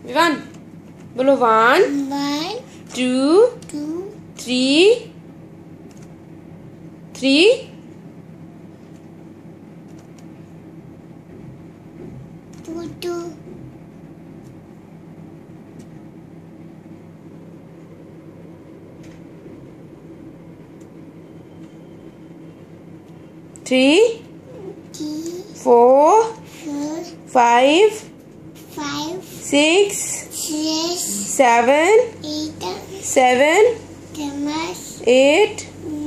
विवान बोलो 1 2 3 4 5 6 7 8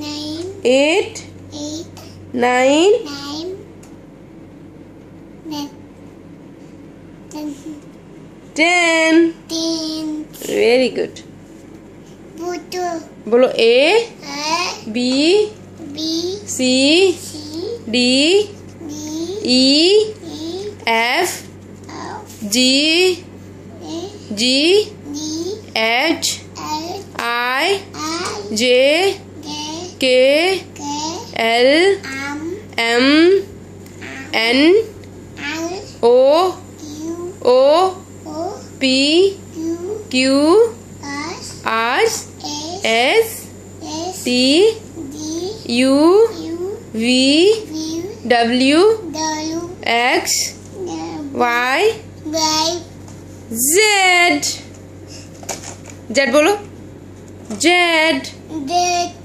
9 10 very good बोलो A B C D E F G H I J K L M N O P Q R S T U V W X Y Z बोलो Z